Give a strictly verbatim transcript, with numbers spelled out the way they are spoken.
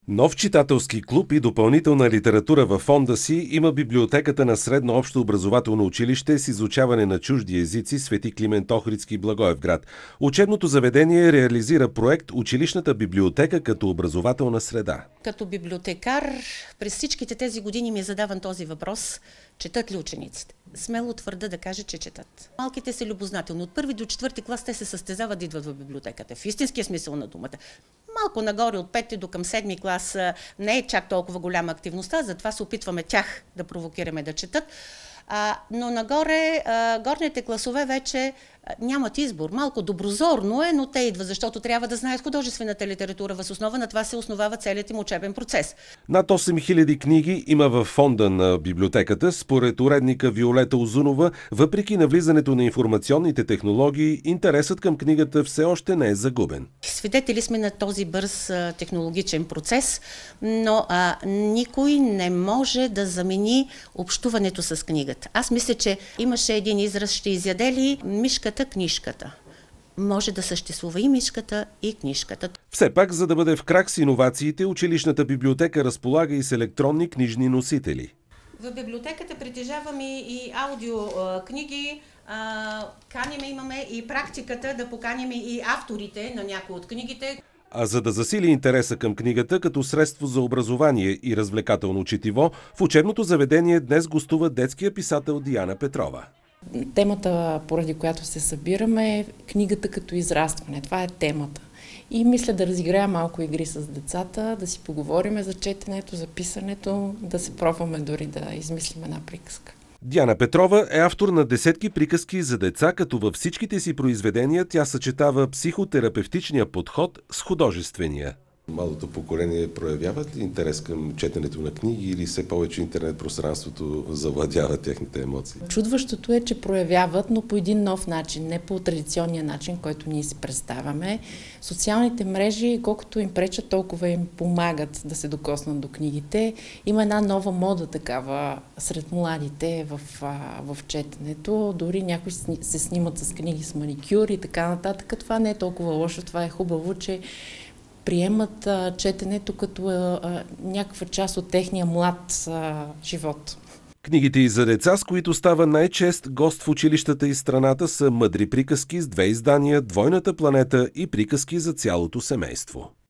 Нов читателски клуб и допълнителна литература във фонда си има библиотеката на Средно общо образователно училище с изучаване на чужди езици Свети Климент Охридски, Благоевград. Учебното заведение реализира проект "Училищната библиотека като образователна среда". Като библиотекар през всичките тези години ми е задаван този въпрос: четат ли учениците? Смело твърда да кажа, че четат. Малките са любознателни. От първи до четвърти клас те се състезават да идват в библиотеката. В истинския смисъл на думата. Малко нагоре от пети до към седми клас не е чак толкова голяма активността, затова се опитваме тях да провокираме да четат. А, но нагоре, а, горните класове вече а, нямат избор. Малко доброзорно е, но те идват, защото трябва да знаят художествената литература. Въз основа на това се основава целият им учебен процес. Над осем хиляди книги има във фонда на библиотеката. Според уредника Виолета Узунова, въпреки навлизането на информационните технологии, интересът към книгата все още не е загубен. Свидетели сме на този бърз а, технологичен процес, но а, никой не може да замени общуването с книгата. Аз мисля, че имаше един израз: ще изяде ли мишката книжката? Може да съществува и мишката, и книжката. Все пак, за да бъде в крак с иновациите, училищната библиотека разполага и с електронни книжни носители. В библиотеката притежаваме и аудиокниги, каниме, имаме и практиката да поканим и авторите на някои от книгите. А за да засили интереса към книгата като средство за образование и развлекателно четиво, в учебното заведение днес гостува детския писател Диана Петрова. Темата, поради която се събираме, е книгата като израстване. Това е темата. И мисля да разиграя малко игри с децата, да си поговорим за четенето, за писането, да се пробваме дори да измислим една приказка. Диана Петрова е автор на десетки приказки за деца, като във всичките си произведения тя съчетава психотерапевтичния подход с художествения. Младото поколение проявяват ли интерес към четенето на книги или все повече интернет пространството завладява техните емоции? Чудващото е, че проявяват, но по един нов начин, не по традиционния начин, който ние си представяме. Социалните мрежи, колкото им пречат, толкова им помагат да се докоснат до книгите. Има една нова мода такава сред младите в, в четенето. Дори някои се снимат с книги с маникюр и така нататък. Това не е толкова лошо, това е хубаво, че приемат а, четенето като а, а, някаква част от техния млад а, живот. Книгите и за деца, с които става най-чест гост в училищата и страната, са "Мъдри приказки" с две издания, "Двойната планета" и "Приказки за цялото семейство".